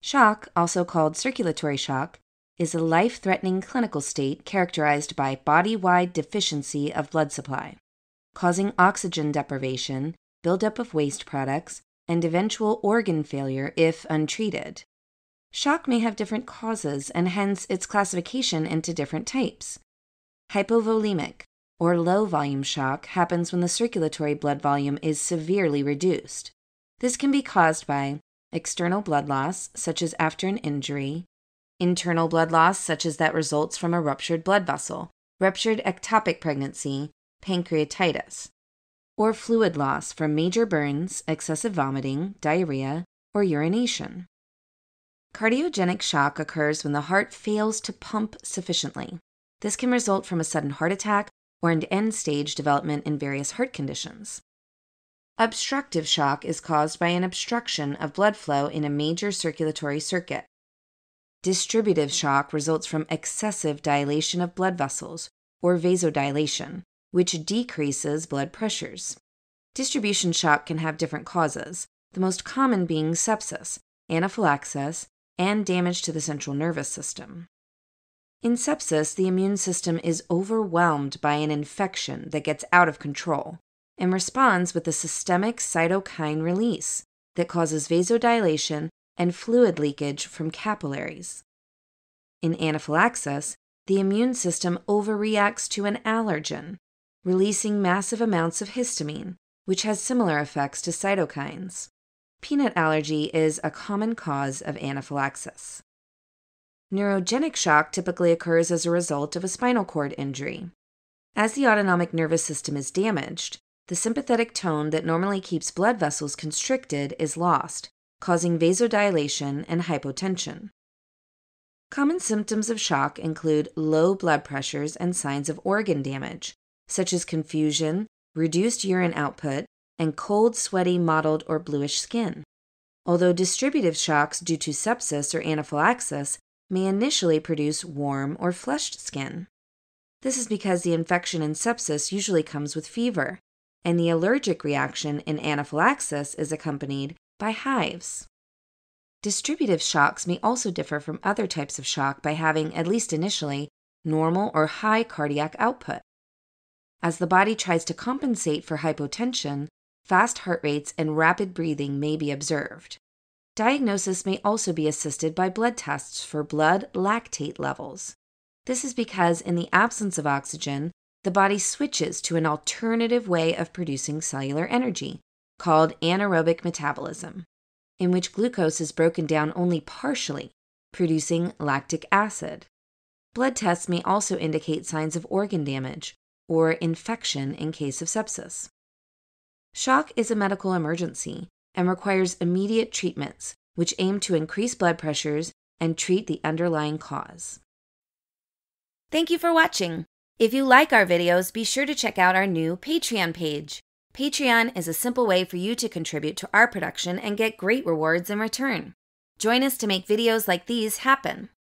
Shock, also called circulatory shock, is a life-threatening clinical state characterized by body-wide deficiency of blood supply, causing oxygen deprivation, buildup of waste products, and eventual organ failure if untreated. Shock may have different causes and hence its classification into different types. Hypovolemic, or low-volume shock, happens when the circulatory blood volume is severely reduced. This can be caused by external blood loss, such as after an injury, internal blood loss, such as that results from a ruptured blood vessel, ruptured ectopic pregnancy, pancreatitis, or fluid loss from major burns, excessive vomiting, diarrhea, or urination. Cardiogenic shock occurs when the heart fails to pump sufficiently. This can result from a sudden heart attack or an end-stage development in various heart conditions. Obstructive shock is caused by an obstruction of blood flow in a major circulatory circuit. Distributive shock results from excessive dilation of blood vessels, or vasodilation, which decreases blood pressures. Distribution shock can have different causes, the most common being sepsis, anaphylaxis, and damage to the central nervous system. In sepsis, the immune system is overwhelmed by an infection that gets out of control and responds with a systemic cytokine release that causes vasodilation and fluid leakage from capillaries. In anaphylaxis, the immune system overreacts to an allergen, releasing massive amounts of histamine, which has similar effects to cytokines. Peanut allergy is a common cause of anaphylaxis. Neurogenic shock typically occurs as a result of a spinal cord injury. As the autonomic nervous system is damaged, the sympathetic tone that normally keeps blood vessels constricted is lost, causing vasodilation and hypotension. Common symptoms of shock include low blood pressures and signs of organ damage, such as confusion, reduced urine output, and cold, sweaty, mottled, or bluish skin. Although distributive shocks due to sepsis or anaphylaxis may initially produce warm or flushed skin. This is because the infection in sepsis usually comes with fever, and the allergic reaction in anaphylaxis is accompanied by hives. Distributive shocks may also differ from other types of shock by having, at least initially, normal or high cardiac output. As the body tries to compensate for hypotension, fast heart rates and rapid breathing may be observed. Diagnosis may also be assisted by blood tests for blood lactate levels. This is because in the absence of oxygen, the body switches to an alternative way of producing cellular energy, called anaerobic metabolism, in which glucose is broken down only partially, producing lactic acid. Blood tests may also indicate signs of organ damage or infection in case of sepsis. Shock is a medical emergency and requires immediate treatments, which aim to increase blood pressures and treat the underlying cause. Thank you for watching. If you like our videos, be sure to check out our new Patreon page. Patreon is a simple way for you to contribute to our production and get great rewards in return. Join us to make videos like these happen.